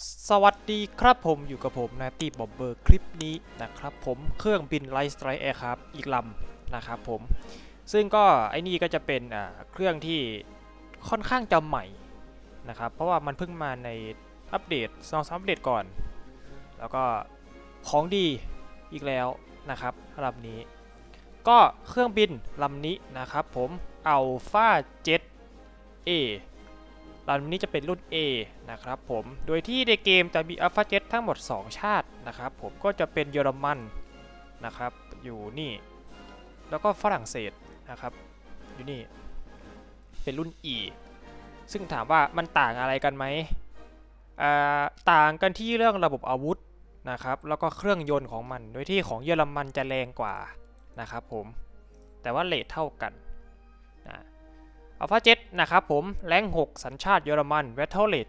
สวัสดีครับผมอยู่กับผมนาตี้บอบเบอร์คลิปนี้นะครับผมเครื่องบินไลท์สไตร์แอร์ครับอีกลำนะครับผมซึ่งก็ไอ้นี่ก็จะเป็นเครื่องที่ค่อนข้างจะใหม่นะครับเพราะว่ามันเพิ่งมาในอัปเดต2-3อัปเดตก่อนแล้วก็ของดีอีกแล้วนะครับลำนี้ก็เครื่องบินลำนี้นะครับผม Alpha Jet Aลำนี้จะเป็นรุ่น A นะครับผมโดยที่ในเกมจะมี Alpha Jet ทั้งหมด2ชาตินะครับผมก็จะเป็นเยอรมันนะครับอยู่นี่แล้วก็ฝรั่งเศสนะครับอยู่นี่เป็นรุ่น E ซึ่งถามว่ามันต่างอะไรกันไหมต่างกันที่เรื่องระบบอาวุธนะครับแล้วก็เครื่องยนต์ของมันโดยที่ของเยอรมันจะแรงกว่านะครับผมแต่ว่าเรทเท่ากันอัลฟาเจ็ตนะครับผมแรง6สัญชาติเยอรมันแวทเทิลเรท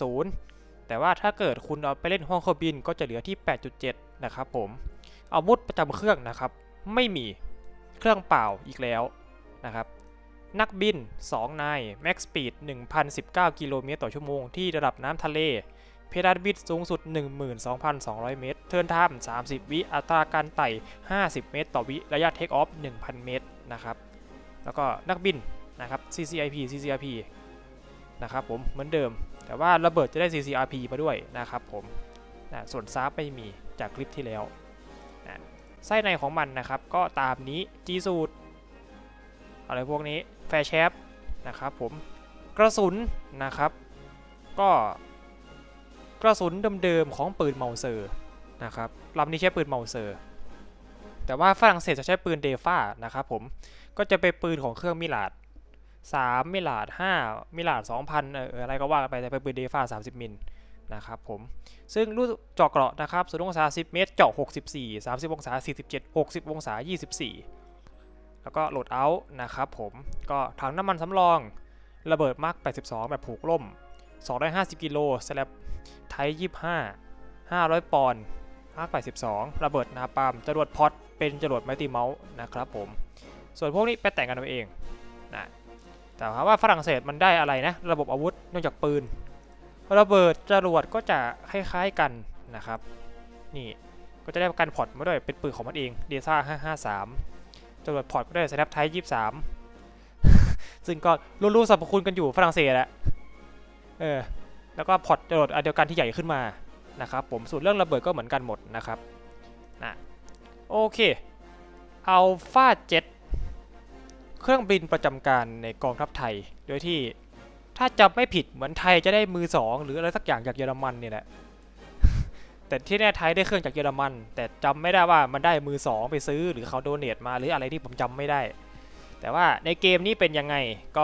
9.0 แต่ว่าถ้าเกิดคุณเอาไปเล่นห้องเครื่องบินก็จะเหลือที่ 8.7 นะครับผมอาวุธประจำเครื่องนะครับไม่มีเครื่องเปล่าอีกแล้วนะครับนักบิน2นายแม็กซ์สปีด 1,019 กิโลเมตรต่อชั่วโมงที่ระดับน้ำทะเลเพดานบิดสูงสุด 12,200 เมตรเทิร์นไทม์30 วิอัตราการไต่50 เมตรต่อวิระยะเทคออฟ 1,000 เมตรนะครับแล้วก็นักบินนะครับ CCRP นะครับผมเหมือนเดิมแต่ว่าระเบิดจะได้ CCRP มาด้วยนะครับผมส่วนซาร์ไม่มีจากคลิปที่แล้วไส้ในของมันนะครับก็ตามนี้ G สูตรอะไรพวกนี้แฟร์แชฟนะครับผมกระสุนนะครับก็กระสุนเดิมๆของปืนเมาเซอร์นะครับลำนี้ใช้ปืนเมาเซอร์แต่ว่าฝรั่งเศสจะใช้ปืนเดฟ้านะครับผมก็จะเป็นปืนของเครื่องมิลาด3มิลาด5มิลาด 2,000อะไรก็ว่ากันไปแต่เป็นปืนเดฟ้า30 มิลนะครับผมซึ่งลูกเจาะเกราะนะครับ0 องศา 10 เมตรเจาะ64 30 องศา 47 60 องศา 24แล้วก็โหลดเอาท์นะครับผมก็ถังน้ำมันสำรองระเบิดมาร์ค82แบบผูกล่ม250 กิโลสแลบไทย25 500 ปอนด์มาร์ค82ระเบิดนาปาล์มจรวดพอตเป็นจรวดไมตี้เมาส์นะครับผมส่วนพวกนี้ไปแต่งกันเอาเองนะแต่ว่าฝรั่งเศสมันได้อะไรนะระบบอาวุธนอกจากปืนระเบิดจรวดก็จะคล้ายๆกันนะครับนี่ก็จะได้การพอร์ตมาด้วยเป็นปืนของมันเองเดซ่า553จรวดพอร์ตก็ได้สแนปไทป์23ซึ่งก็รู้สรรพคุณกันอยู่ฝรั่งเศสแหละแล้วก็พอร์ตจรวดอันเดียวกันที่ใหญ่ขึ้นมานะครับผมส่วนเรื่องระเบิดก็เหมือนกันหมดนะครับโอเคอัลฟาเจ็ตเครื่องบินประจำการในกองทัพไทยโดยที่ถ้าจำไม่ผิดเหมือนไทยจะได้มือ2หรืออะไรสักอย่างจากเยอรมันเนี่ยแหละ แต่ที่แน่ไทยได้เครื่องจากเยอรมันแต่จำไม่ได้ว่ามันได้มือ2ไปซื้อหรือเขาโดเนทมาหรืออะไรที่ผมจำไม่ได้แต่ว่าในเกมนี้เป็นยังไงก็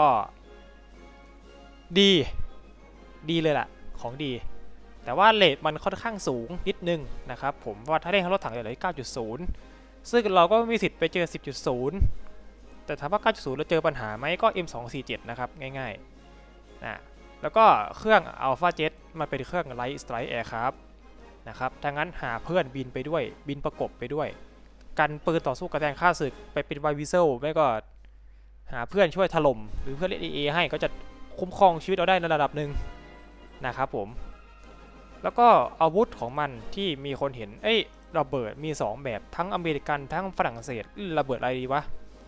ดีเลยล่ะของดีแต่ว่าเรทมันค่อนข้างสูงนิดนึงนะครับผมว่าถ้าเล่นรถถังจะเหลือ 9.0 ซึ่งเราก็มีสิทธิ์ไปเจอ 10.0 แต่ถามว่า 9.0 แล้วเจอปัญหาไหมก็ M247 นะครับง่ายๆแล้วก็เครื่อง Alpha Jet มันเป็นเครื่อง Light Strike Aircraft นะครับดังนั้นหาเพื่อนบินไปด้วยบินประกบไปด้วยกันปืนต่อสู้กระแทกฆ่าศึกไปเป็นไววิเซลไม่ก็หาเพื่อนช่วยถล่มหรือเพื่อนเล่น AA ให้ก็จะคุ้มครองชีวิตเราได้ในระดับหนึ่งนะครับผมแล้วก็อาวุธของมันที่มีคนเห็นระเบิดมี2แบบทั้งอเมริกันทั้งฝรั่งเศสระเบิดอะไรดีวะ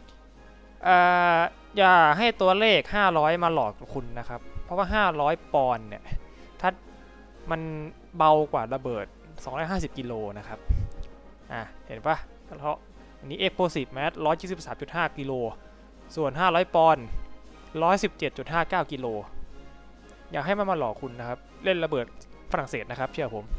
อย่าให้ตัวเลข500มาหลอกคุณนะครับเพราะว่า500ปอนด์เนี่ยถ้ามันเบากว่าระเบิด250 กิโลนะครับเห็นปะเพราะอันนี้ Explosive Mass 123.5 กิโลส่วน500ปอนด์117.59 กิโลอยากให้มันมาหลอกคุณนะครับเล่นระเบิดฝรั่งเศสนะครับเชื่อผม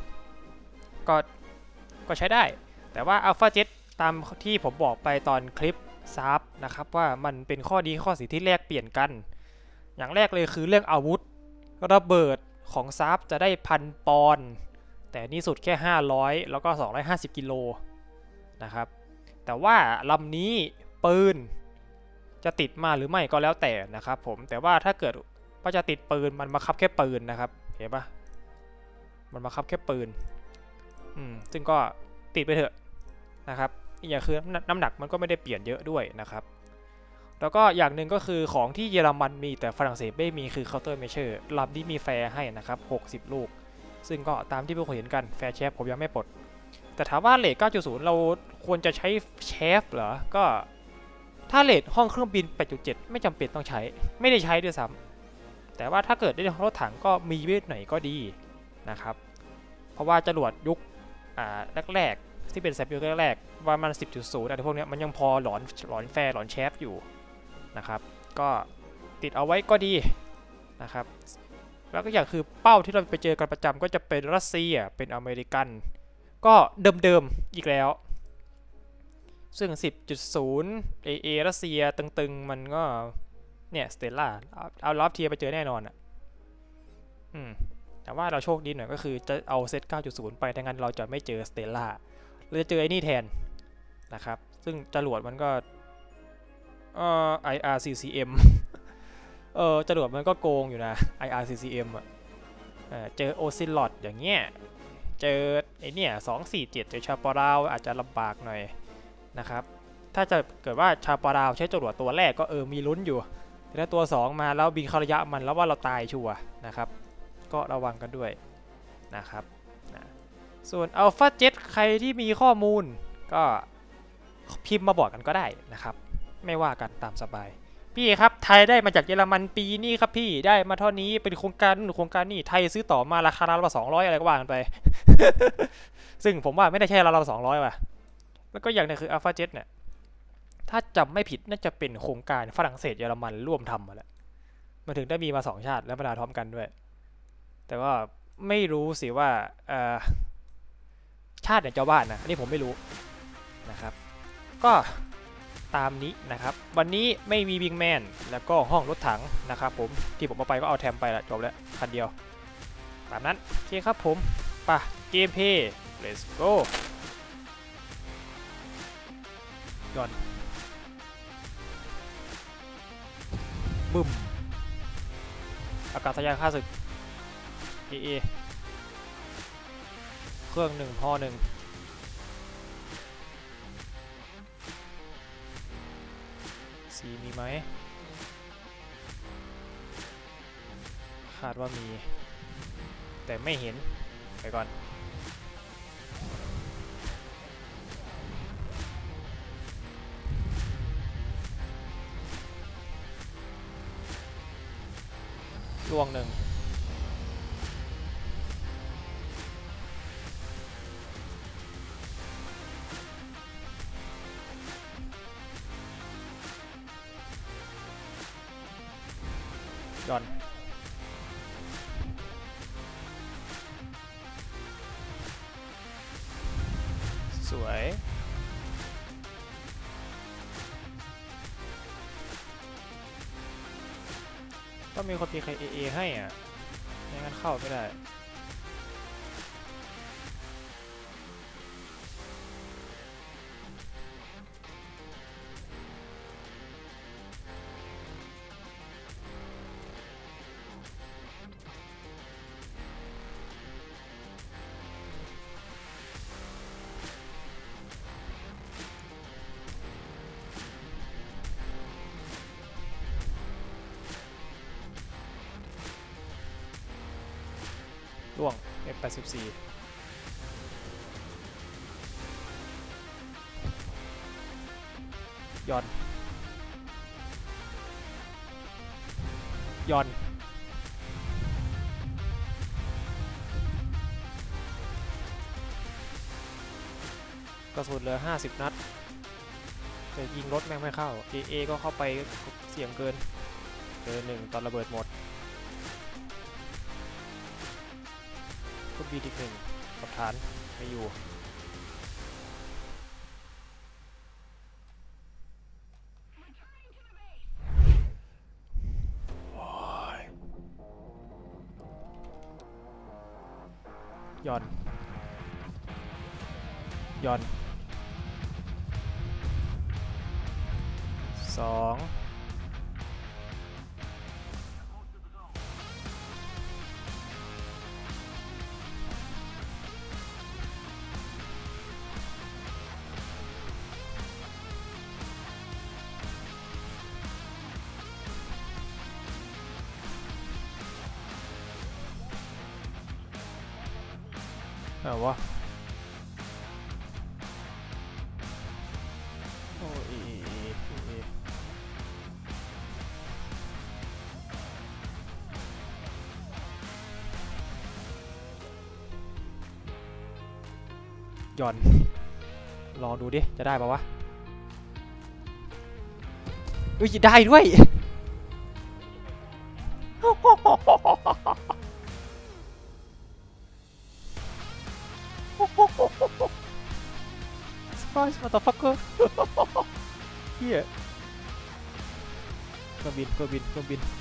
ก็ใช้ได้แต่ว่า Alpha Jet ตามที่ผมบอกไปตอนคลิปซับนะครับว่ามันเป็นข้อดีข้อเสียที่แลกเปลี่ยนกันอย่างแรกเลยคือเรื่องอาวุธระเบิดของซับจะได้1,000 ปอนด์แต่นี่สุดแค่500แล้วก็250 กิโลนะครับแต่ว่าลำนี้ปืนจะติดมาหรือไม่ก็แล้วแต่นะครับผมแต่ว่าถ้าเกิดว่าจะติดปืนมันบังคับแค่ปืนนะครับเห็นปะมันบังคับแค่ปืนซึ่งก็ติดไปเถอะนะครับอีกอย่างคือน้ำหนักมันก็ไม่ได้เปลี่ยนเยอะด้วยนะครับแล้วก็อย่างหนึ่งก็คือของที่เยอรมันมีแต่ฝรั่งเศสไม่มีคือเคาน์เตอร์เมเชอร์ลำนี้มีแฟร์ให้นะครับ60 ลูกซึ่งก็ตามที่พวกคุณเห็นกันแฟร์เชฟผมยังไม่ปลดแต่ถามว่าเลท 9.0 เราควรจะใช้เชฟเหรอก็ถ้าเลทห้องเครื่องบิน 8.7 ไม่จำเป็นต้องใช้ไม่ได้ใช้ด้วยซ้ำแต่ว่าถ้าเกิดได้รถถังก็มีเวทหน่อยก็ดีนะครับเพราะว่าจรวดยุคแรกๆที่เป็นแซมเปิลแรกๆว่ามัน 10.0 อะไรพวกนี้มันยังพอหลอนแฟร์หลอนเชฟอยู่นะครับก็ติดเอาไว้ก็ดีนะครับแล้วก็อย่างคือเป้าที่เราไปเจอกันประจำก็จะเป็นรัสเซียเป็นอเมริกันก็เดิมๆอีกแล้วซึ่ง 10.0 AA รัสเซียตึงๆมันก็เนี่ยสเตลล่าเอาลับเทียไปเจอแน่นอนอ่ะแต่ว่าเราโชคดีหน่อยก็คือจะเอาเซต 9.0 ไปดังนั้นเราจะไม่เจอสเตลล่าเราจะเจอไอ้นี่แทนนะครับซึ่งจรวดมันก็IRCCM จรวดมันก็โกงอยู่นะ IRCCM อ่ะเจอโอซิลลอดอย่างเงี้ยเจอไอเนี่ย247เจอชาปาราวอาจจะลำบากหน่อยนะครับถ้าจะเกิดว่าชาปาราวใช้จรวดตัวแรกก็มีลุ้นอยู่แต่ถ้าตัว2มาแล้วบินเข้าระยะมันแล้วว่าเราตายชัวร์นะครับก็ระวังกันด้วยนะครับส่วน Alpha Jet ใครที่มีข้อมูลก็พิมพ์มาบอกกันก็ได้นะครับไม่ว่ากันตามสบายพี่ครับไทยได้มาจากเยอรมันปีนี้ครับพี่ได้มาเท่านี้เป็นโครงการนู่นโครงการนี่ไทยซื้อต่อมาราคาละ200อะไรก็ว่ากันไป ซึ่งผมว่าไม่ได้แค่ละ200ว่ะแล้วก็อย่างนึงคือ Alpha Jet เนี่ยถ้าจำไม่ผิดน่าจะเป็นโครงการฝรั่งเศสเยอรมันร่วมทำมาแล้วมาถึงได้มีมา2ชาติแล้วมาพร้อมกันด้วยแต่ว่าไม่รู้สิว่าชาติไหนเจ้าบ้านนะอันนี้ผมไม่รู้นะครับก็ตามนี้นะครับวันนี้ไม่มีวิงแมนแล้วก็ห้องรถถังนะครับผมที่ผมเอาไปก็เอาแทมไปละจบแล้วคันเดียวตามนั้นโอเคครับผมป่ะเกมเพย์ let's go ย้อนบึ้มอากาศยานข้าศึก AA เครื่อง1 ฮอ 1มีไหมคาดว่ามีแต่ไม่เห็นไปก่อนล่วง1ย้อนสวยต้องมีคนตีใคร AA ให้อ่ะไม่งั้นเข้าไม่ได้ล่วง F84 ย้อนกระสุนเหลือ50 นัดแต่ยิงรถแม่งไม่เข้า AA ก็เข้าไปเสี่ยงเกินเจอ1ตอนระเบิดหมดก็บีอีก1กับฐานไม่อยู่ย้อน2 เอาวะโอ้ย่อนลองดูดิจะได้ปะวะอุ้ยได้ด้วยSurprise motherfucker เฮียเครื่องบิน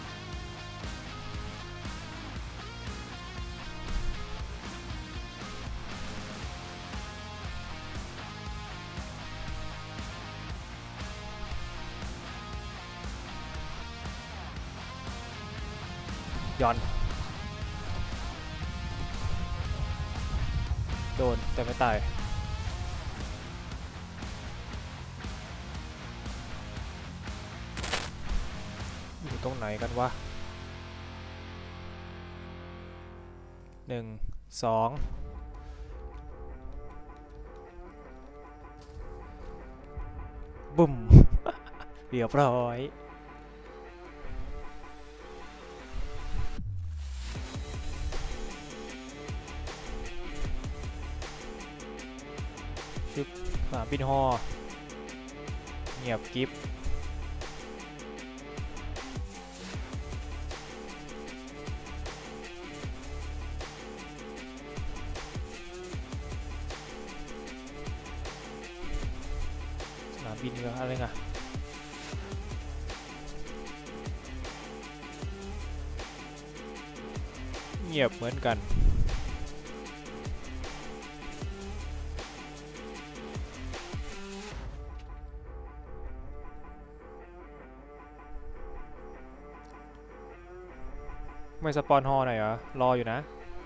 ย้อนโดนแต่ไม่ตายอยู่ตรงไหนกันวะ1 2บุ่มเรียบร้อยชึบสนามบินฮอเงียบกิฟสนามบินอะไรเงี้ยเงียบเหมือนกันไม่สปอนฮอหน่อยเหรอรออยู่นะ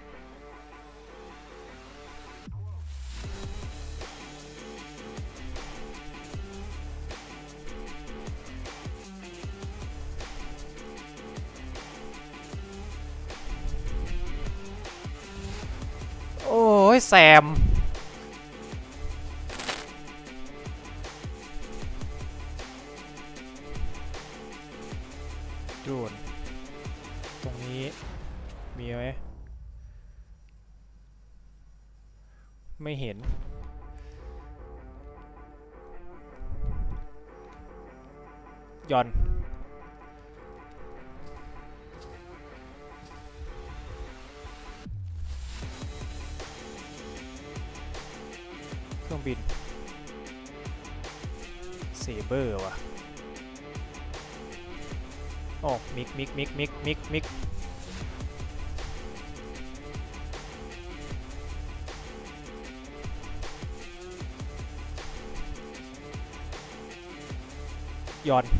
โอ้ยแซมโดนตรงนี้มีไหมไม่เห็นย่อนเครื่องบินเซเบอร์ว่ะโอ้มิกย้อน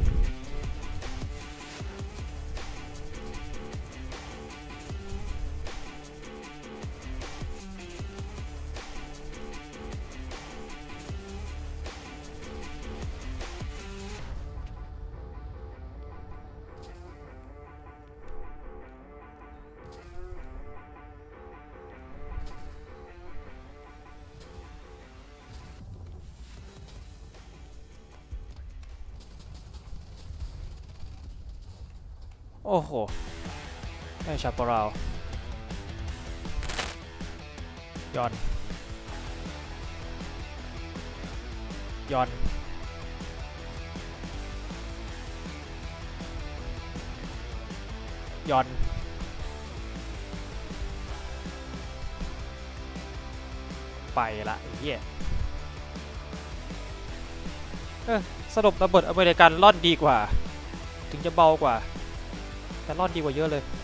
โอ้โหได้ชาปราวย้อนย้อนไปละไอ้เหี้ยสรุประเบิดอเมริกันล่อนดีกว่าถึงจะเบากว่าแต่รอดดีกว่าเยอะเลย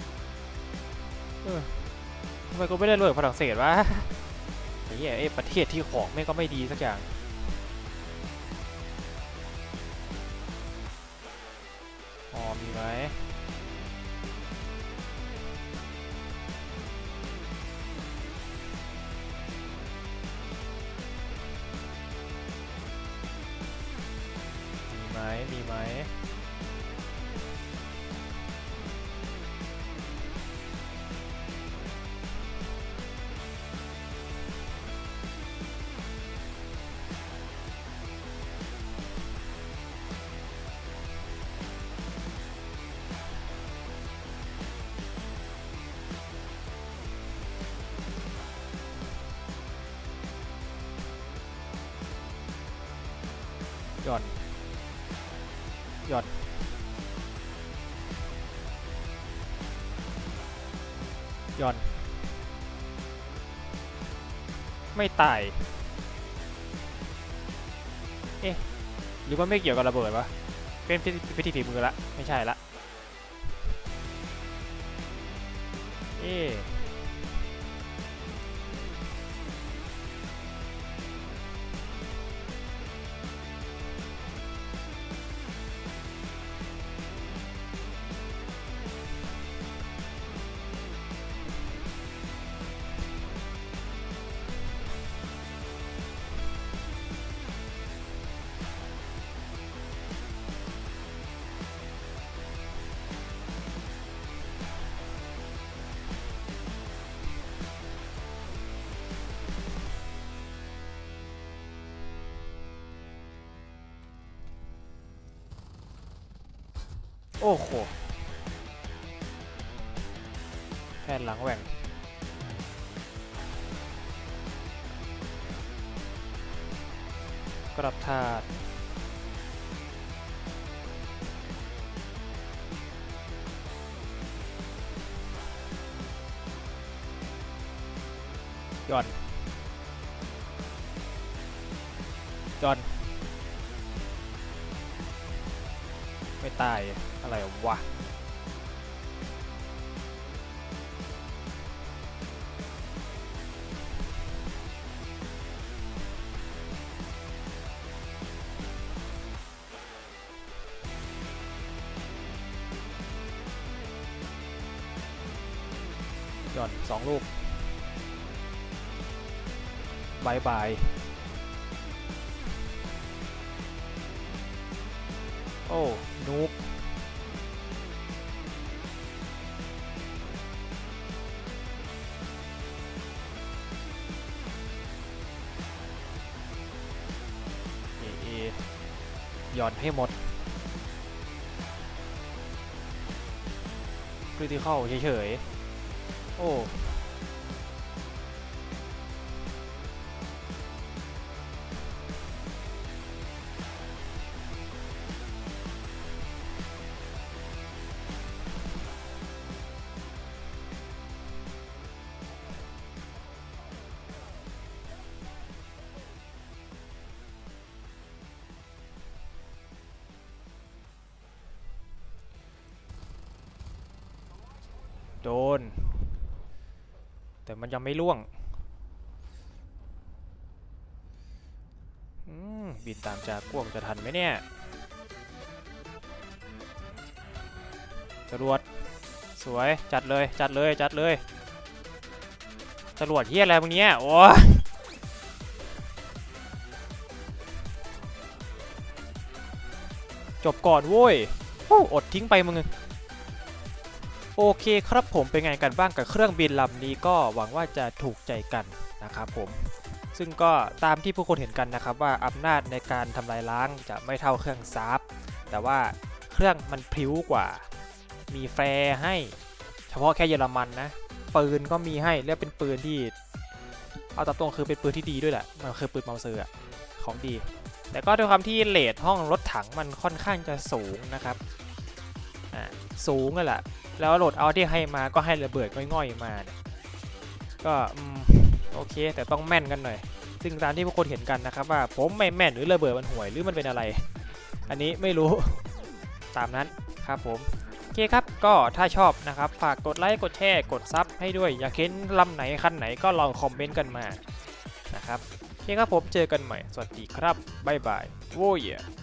ทำไมก็ไม่ได้รวยกับฝรั่งเศสวะไอ้เหี้ยประเทศที่ของแม่งก็ไม่ดีสักอย่างอ๋อมีไหมมีไหมหย่อนหย่อนหย่อนไม่ตายเอ๊ะหรือว่าไม่เกี่ยวกับระเบิดวะเป็นพิธีฝีมือละไม่ใช่ละเอ๊ะโอ้โหแผ่นหลังแหว่งกระถาดหย่อนหย่อนไม่ตายอะไรวะหย่อน2 ลูกบายบายโอ้นูบหย่อนให้หมดคริติคอลเฉยๆโอ้โดนแต่มันยังไม่ล่วงบินตามจากวงจะทันไหมเนี่ยจรวดสวยจัดเลยจัดเลยจัดเลยจรวดเฮียอะไรพวกนี้โอ้จบก่อนโว้ยอดทิ้งไปมึงโอเคครับผมเป็นไงกันบ้างกับเครื่องบินลำนี้ก็หวังว่าจะถูกใจกันนะครับผมซึ่งก็ตามที่ผู้คนเห็นกันนะครับว่าอำนาจในการทำลายล้างจะไม่เท่าเครื่องซาร์ฟแต่ว่าเครื่องมันพริ้วกว่ามีแฟร์ให้เฉพาะแค่เยอรมันนะปืนก็มีให้เรียกเป็นปืนที่เอาตามตรงคือเป็นปืนที่ดีด้วยแหละมันคือปืนเมาเซอร์ของดีแต่ก็ด้วยความที่เรทห้องรถถังมันค่อนข้างจะสูงนะครับสูงเลยแหละแล้วโหลดเอาที่ให้มาก็ให้ระเบิดง่อยๆมาเนี่ยก็โอเคแต่ต้องแม่นกันหน่อยซึ่งตามที่พวกคนเห็นกันนะครับว่าผมไม่แม่นหรือระเบิดมันห่วยหรือมันเป็นอะไรอันนี้ไม่รู้ตามนั้นครับผมโอเคครับก็ถ้าชอบนะครับฝากกดไลค์กดแชร์กดซับให้ด้วยอยากเห็นลำไหนคันไหนก็ลองคอมเมนต์กันมานะครับโอเคครับผมเจอกันใหม่สวัสดีครับบ๊ายบายโว้ย